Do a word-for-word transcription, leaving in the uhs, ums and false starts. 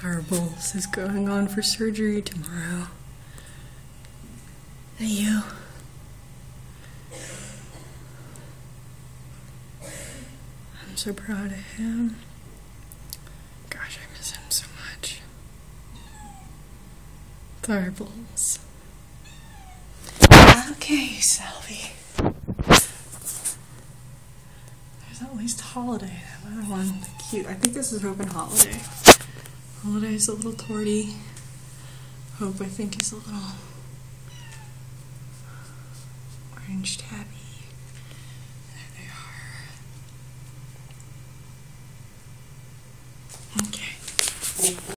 Darbles is going on for surgery tomorrow. And you? I'm so proud of him. Gosh, I miss him so much. Darbles. Okay, Salvi. There's at least Holiday, that other one. Cute. I think this is Hope and Holiday. Holiday's a little torty. Hope, I think, is a little orange tabby.